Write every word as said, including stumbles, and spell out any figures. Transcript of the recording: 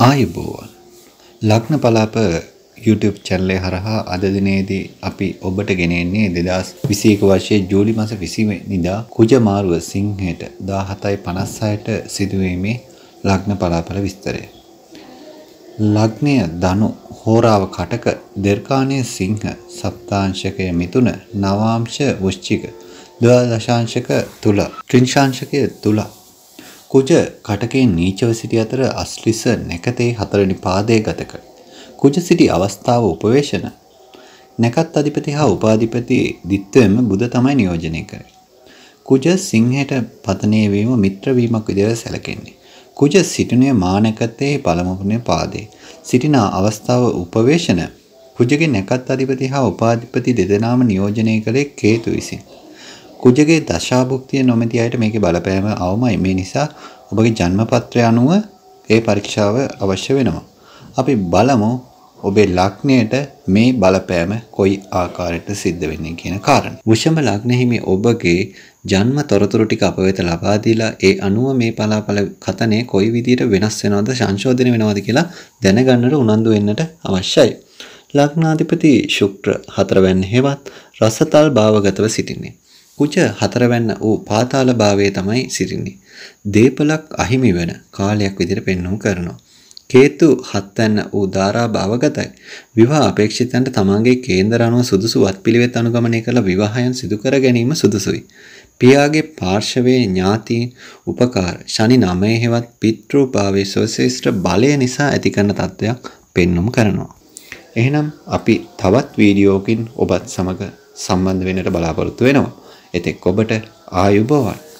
ආයුබෝවන් ලග්න පලාප YouTube channel එක හරහා අද දිනේදී අපි ඔබට ගෙනෙන්නේ දෙදාස් විසිඑක වර්ෂයේ ජූලි මාස විසි වෙනිදා කුජ මාරුව සිංහයට දාහතයි පනස් හයට සිදුවීමේ ලග්න පලාපල විස්තරය. ලග්නය ධනු හෝරාව කටක දීර්ඝාණය සිංහ සප්තාංශකය මිථුන නවාංශ වෘශ්චික ද්වාදශාංශක තුල ත්‍රිංශාංශකය තුල කුජ කටකේ නීචව සිටි අතර අශ්ලිස නැකතේ හතරවෙනි පාදයේ ගත කර. කුජ සිටි අවස්ථාව උපවේශන නැකත් අධිපති හා උපාධිපති දිත්වෙම බුධ තමයි නියෝජනය කරේ. කුජ සිංහයට පතනය වීම මිත්‍ර වීමක් විදිහට සැලකෙන්නේ. කුජ සිටිනේ මානකතේ පළමුවන පාදයේ සිටින අවස්ථාව උපවේශන කුජගේ නැකත් අධිපති හා උපාධිපති දෙදෙනාම නියෝජනය කළේ කේතු විසින්. කුජගේ දශාභුක්තිය නොමැති අයට මේකේ බලපෑම අවමයි. මේ නිසා ඔබගේ ජන්මපත්‍රය අනුව ඒ පරීක්ෂාව අවශ්‍ය වෙනවා. අපි බලමු ඔබේ ලග්නයට මේ බලපෑම කොයි ආකාරයකට සිද්ධ වෙන්නේ කියන කාරණා. වෘෂභ ලග්න හිමි ඔබගේ ජන්ම තොරතුරු ටික අප වෙත ලබා දීලා ඒ අනුව මේ පලාපල කතනේ කොයි විදිහට වෙනස් වෙනවද සංශෝධනය වෙනවද කියලා දැනගන්නට උනන්දු වෙන්නට අවශ්‍යයි. ලග්නාධිපති ශුක්‍ර හතරවැන්න හේවත් රසතල් භාවගතව සිටින්නේ. කුජ හතරවැන්න වූ පාතාල භාවයේ තමයි සිටින්නේ. දීපලක් අහිමි වෙන කාලයක් විදිහට පෙන්වුම් කරනවා. කේතු හත්වැන්න වූ ධාරා භාවගතයි. විවාහ අපේක්ෂිතයන්ට තමන්ගේ කේන්දර අනුව සුදුසු වත්පිළිවෙත් අනුගමනය කළ විවාහයන් සිදු කර ගැනීම සුදුසුයි. පියාගේ පාර්ශවයේ ඥාතීන් උපකාර ශනි නවයේ හෙවත් පිතෘ භාවයේ සෝශේෂ්ඨ බලය නිසා ඇති කරන තත්ත්වයක් පෙන්වුම් කරනවා. එහෙනම් අපි තවත් වීඩියෝකින් ඔබත් සමග සම්බන්ධ වෙන්නට බලාපොරොත්තු වෙනවා. එතෙක් ඔබට ආයුබෝවන්.